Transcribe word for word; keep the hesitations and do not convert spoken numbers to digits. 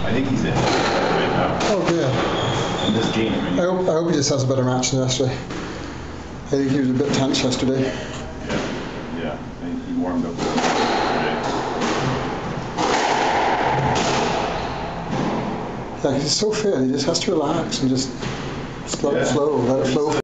I think he's in right now. Oh, good. In this game. I hope, I hope he just has a better match than yesterday. I think he was a bit tense yesterday. Yeah, yeah. I think he warmed up well yesterday. Yeah, he's so fit. He just has to relax and just just let Yeah. it flow, let it flow.